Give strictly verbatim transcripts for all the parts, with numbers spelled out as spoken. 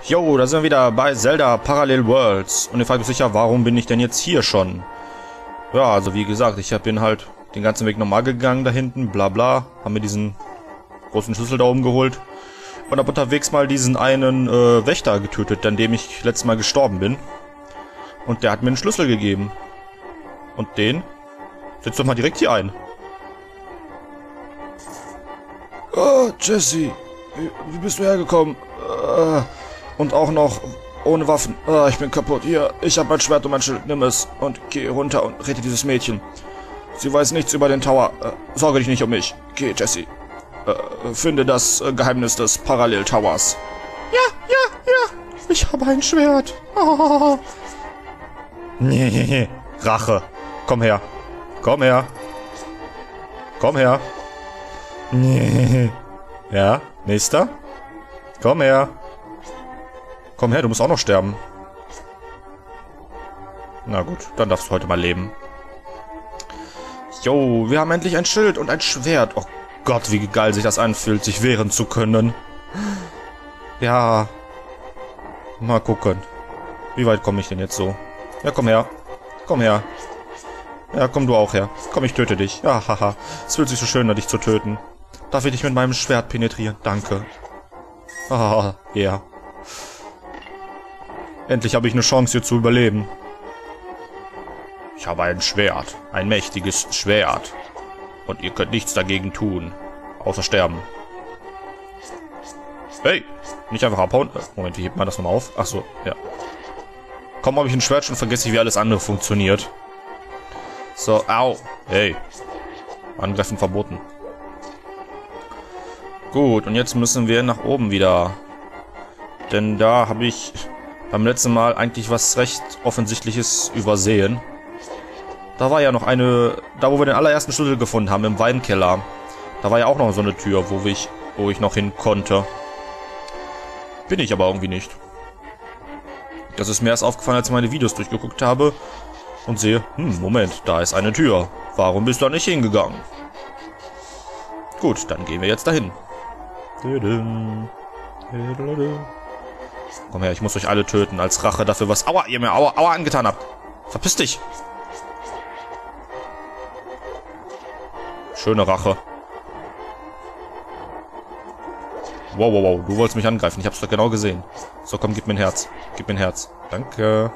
Jo, da sind wir wieder bei Zelda Parallel Worlds. Und ihr fragt euch sicher, warum bin ich denn jetzt hier schon? Ja, also wie gesagt, ich bin halt den ganzen Weg normal gegangen da hinten, bla bla. Haben mir diesen großen Schlüssel da oben geholt. Und hab unterwegs mal diesen einen äh, Wächter getötet, an dem ich letztes Mal gestorben bin. Und der hat mir einen Schlüssel gegeben. Und den setz doch mal direkt hier ein. Oh, Jesse, wie, wie bist du hergekommen? Uh, und auch noch ohne Waffen. Uh, ich bin kaputt. Hier, ich habe mein Schwert und mein Schild. Nimm es und geh runter und rette dieses Mädchen. Sie weiß nichts über den Tower. Uh, sorge dich nicht um mich. Geh, Jesse. Uh, finde das uh, Geheimnis des Parallel Towers. Ja, ja, ja. Ich habe ein Schwert. Oh. Nee, Rache. Komm her. Komm her. Komm her. Nee. Ja, nächster. Komm her. Komm her, du musst auch noch sterben. Na gut, dann darfst du heute mal leben. Jo, wir haben endlich ein Schild und ein Schwert. Oh Gott, wie geil sich das anfühlt, sich wehren zu können. Ja. Mal gucken. Wie weit komme ich denn jetzt so? Ja, komm her. Komm her. Ja, komm du auch her. Komm, ich töte dich. Ja, haha. Es fühlt sich so schön an, dich zu töten. Darf ich dich mit meinem Schwert penetrieren? Danke. Ah, ja. Endlich habe ich eine Chance, hier zu überleben. Ich habe ein Schwert. Ein mächtiges Schwert. Und ihr könnt nichts dagegen tun. Außer sterben. Hey! Nicht einfach abhauen. Moment, wie hebt man das nochmal auf? Ach so, ja. Komm, habe ich ein Schwert schon, vergesse ich, wie alles andere funktioniert. So, au. Hey. Angreifen verboten. Gut, und jetzt müssen wir nach oben wieder. Denn da habe ich beim letzten Mal eigentlich was recht Offensichtliches übersehen. Da war ja noch eine, da wo wir den allerersten Schlüssel gefunden haben, im Weinkeller. Da war ja auch noch so eine Tür, wo ich, wo ich noch hin konnte. Bin ich aber irgendwie nicht. Das ist mir erst aufgefallen, als ich meine Videos durchgeguckt habe und sehe, hm, Moment, da ist eine Tür. Warum bist du da nicht hingegangen? Gut, dann gehen wir jetzt dahin. Komm her, ich muss euch alle töten, als Rache dafür, was Aua, ihr mir Aua, Aua angetan habt. Verpiss dich. Schöne Rache. Wow, wow, wow, du wolltest mich angreifen, ich hab's doch genau gesehen. So, komm, gib mir ein Herz. Gib mir ein Herz. Danke.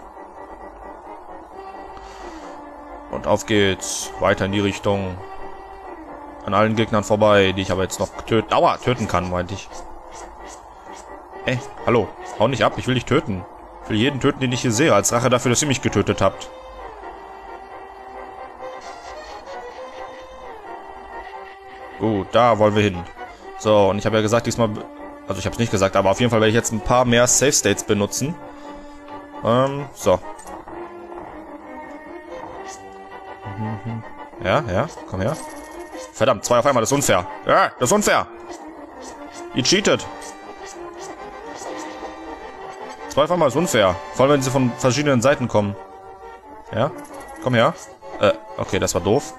Und auf geht's. Weiter in die Richtung. An allen Gegnern vorbei, die ich aber jetzt noch töten, Aua, töten kann, meinte ich. Ey, hallo, hau nicht ab, ich will dich töten. Ich will jeden töten, den ich hier sehe, als Rache dafür, dass ihr mich getötet habt. Gut, da wollen wir hin. So, und ich habe ja gesagt, diesmal, also ich habe es nicht gesagt, aber auf jeden Fall werde ich jetzt ein paar mehr Safe States benutzen. Ähm, so. Ja, ja, komm her. Verdammt, zwei auf einmal, das ist unfair. Ja, das ist unfair. Ihr cheatet. Zwei auf einmal ist unfair. Vor allem, wenn sie von verschiedenen Seiten kommen. Ja, komm her. Äh, okay, das war doof.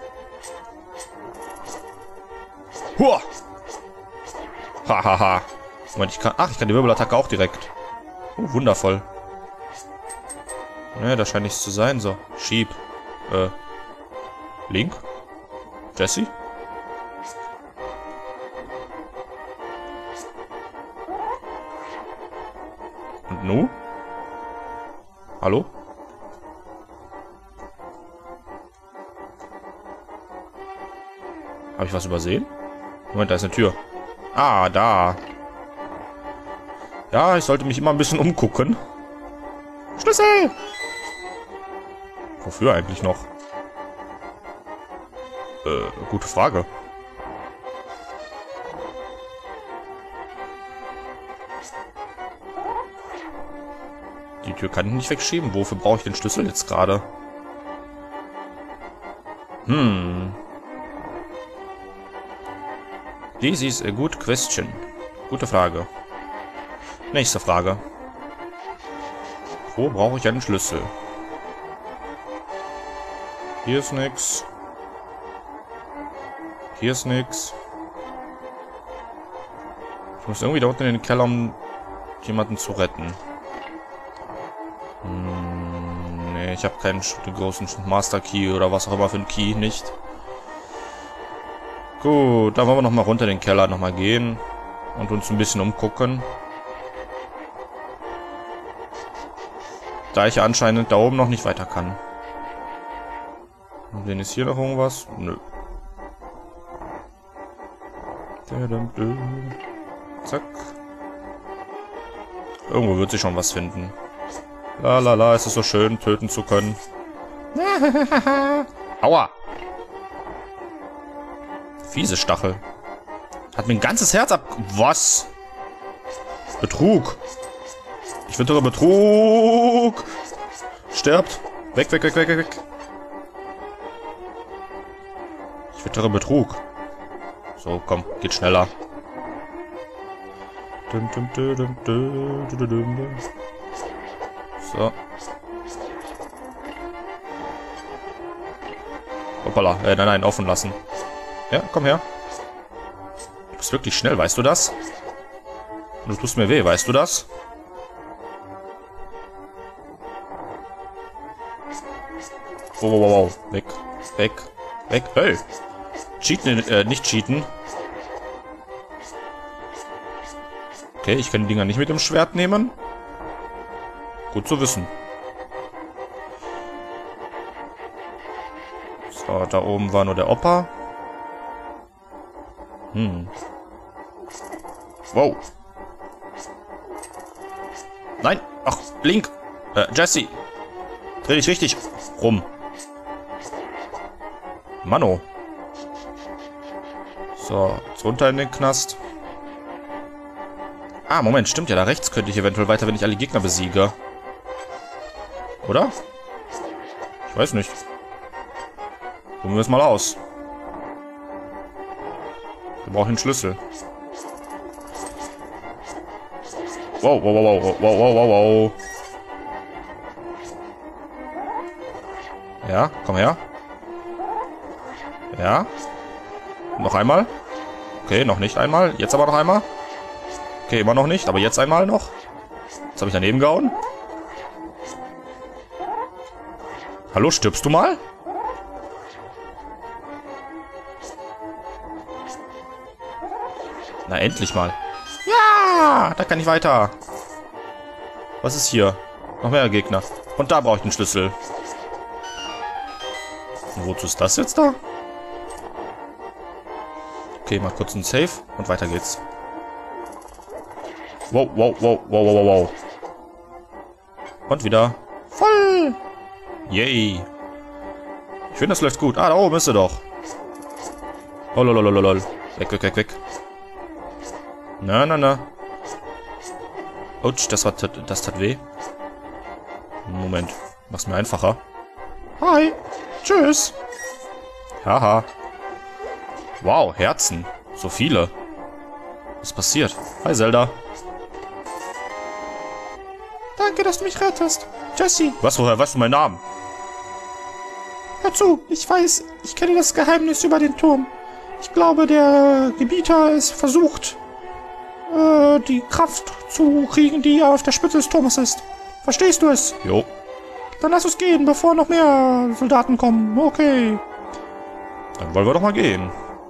Huah! Hahaha. Moment, ich kann. Ach, ich kann die Wirbelattacke auch direkt. Oh, wundervoll. Ne, das scheint nichts zu sein. So, schieb. Äh. Link? Jesse? Und nu? Hallo? Habe ich was übersehen? Moment, da ist eine Tür. Ah, da. Ja, ich sollte mich immer ein bisschen umgucken. Schlüssel! Wofür eigentlich noch? Äh, gute Frage. Die Tür kann ich nicht wegschieben. Wofür brauche ich den Schlüssel jetzt gerade? Hm. This is a good question. Gute Frage. Nächste Frage. Wo brauche ich einen Schlüssel? Hier ist nix. Hier ist nix. Ich muss irgendwie da unten in den Keller, um jemanden zu retten. Hm, nee, ich habe keinen großen Master Key oder was auch immer für einen Key, nicht. Gut, dann wollen wir noch mal runter in den Keller noch mal gehen und uns ein bisschen umgucken. Da ich anscheinend da oben noch nicht weiter kann. Und ist hier noch irgendwas? Nö. Zack. Irgendwo wird sich schon was finden. La la la, es ist so schön, töten zu können. Aua! Fiese Stachel. Hat mir ein ganzes Herz ab... Was? Betrug. Ich wittere Betrug. Stirbt. Weg, weg, weg, weg, weg. Ich wittere Betrug. So, komm, geht schneller. So. Hoppala, äh, nein, nein, offen lassen. Ja, komm her. Du bist wirklich schnell, weißt du das? Und du tust mir weh, weißt du das? Wow, wow, wow, weg, weg, weg, hey! Cheaten, äh, nicht cheaten. Okay, ich kann die Dinger nicht mit dem Schwert nehmen. Gut zu wissen. So, da oben war nur der Opa. Hm. Wow. Nein. Ach, Link. Äh, Jesse. Dreh dich richtig rum. Mano. So, jetzt runter in den Knast. Ah, Moment, stimmt ja. Da rechts könnte ich eventuell weiter, wenn ich alle Gegner besiege. Oder? Ich weiß nicht. Probieren wir es mal aus. Wir brauchen einen Schlüssel. Wow, wow, wow, wow, wow, wow, wow, wow. Ja, komm her. Ja. Noch einmal. Okay, noch nicht einmal. Jetzt aber noch einmal. Okay, immer noch nicht, aber jetzt einmal noch. Jetzt habe ich daneben gehauen. Hallo, stirbst du mal? Na, endlich mal. Ja, da kann ich weiter. Was ist hier? Noch mehr Gegner. Und da brauche ich einen Schlüssel. Und wozu ist das jetzt da? Okay, mal kurz ein Save und weiter geht's. Wow, wow, wow, wow, wow, wow. Und wieder voll. Yay. Ich finde, das läuft gut. Ah, da oben ist sie doch. Oh, lol, lol, lol, lol. Weg, weg, weg, weg. Na, na, na. Autsch, das, war, das tat weh. Moment. Mach's mir einfacher. Hi. Tschüss. Haha. Wow, Herzen. So viele. Was passiert? Hi, Zelda. Danke, dass du mich rettest. Jesse. Was, woher weißt du meinen Namen? Hör zu, ich weiß, ich kenne das Geheimnis über den Turm. Ich glaube, der Gebieter ist versucht, äh, die Kraft zu kriegen, die auf der Spitze des Turmes ist. Verstehst du es? Jo. Dann lass uns gehen, bevor noch mehr Soldaten kommen. Okay. Dann wollen wir doch mal gehen.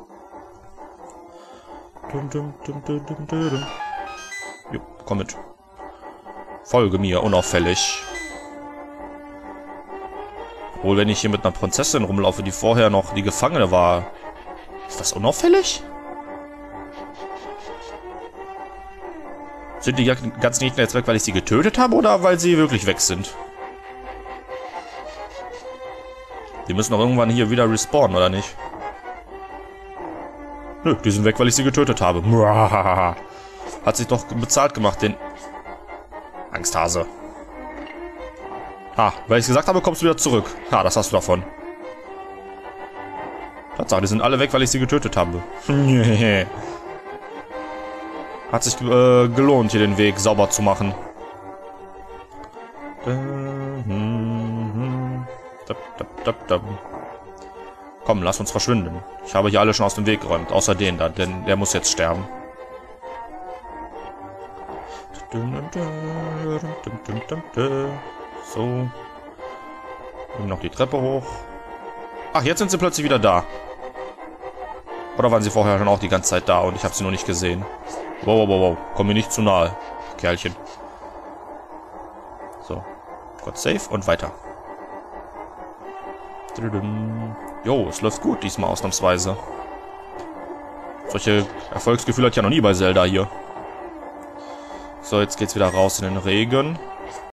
Dum, dum, dum, dum, dum, dum. Jo, komm mit. Folge mir, unauffällig. Obwohl, wenn ich hier mit einer Prinzessin rumlaufe, die vorher noch die Gefangene war. Ist das unauffällig? Sind die ganzen Gegner jetzt weg, weil ich sie getötet habe oder weil sie wirklich weg sind? Die müssen doch irgendwann hier wieder respawnen, oder nicht? Nö, die sind weg, weil ich sie getötet habe. Hat sich doch bezahlt gemacht, den Angsthase. Ah, weil ich gesagt habe, kommst du wieder zurück. Ah, das hast du davon. Tatsache, die sind alle weg, weil ich sie getötet habe. Hat sich äh, gelohnt, hier den Weg sauber zu machen. Komm, lass uns verschwinden. Ich habe hier alle schon aus dem Weg geräumt, außer den da, denn der muss jetzt sterben. So. Und noch die Treppe hoch. Ach, jetzt sind sie plötzlich wieder da. Oder waren sie vorher schon auch die ganze Zeit da und ich habe sie nur nicht gesehen? Wow, wow, wow, wow. Komm mir nicht zu nahe, Kerlchen. So. Gott safe und weiter. Jo, es läuft gut diesmal ausnahmsweise. Solche Erfolgsgefühle hatte ich ja noch nie bei Zelda hier. So, jetzt geht's wieder raus in den Regen.